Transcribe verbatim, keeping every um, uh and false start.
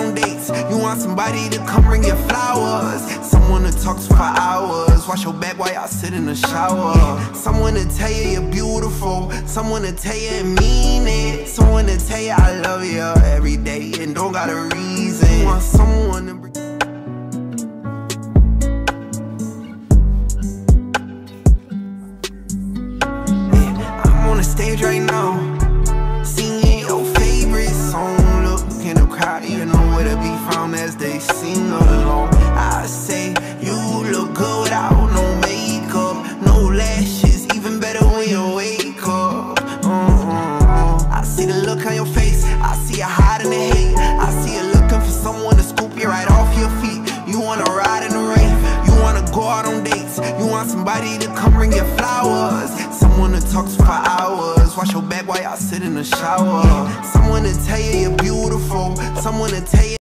on dates. You want somebody to come bring you flowers, someone to talk to for hours, wash your back while y'all sit in the shower. Someone to tell you you're beautiful, someone to tell you and mean it, someone to tell you I love you every day and don't got a reason. You want someone to bring on the stage right now, singing your favorite song. Look in the crowd, you know where to be found as they sing along. I say you look good without no makeup, no lashes, even better when you wake up. uh-uh. I see the look on your face, I see you hiding the hate, I see you looking for someone to scoop you right off your feet. You wanna ride in the rain, you wanna go out on dates, you want somebody to come bring you flowers, someone to talk to for hours, wash your back while y'all sit in the shower, someone to tell you you're beautiful, someone to tell you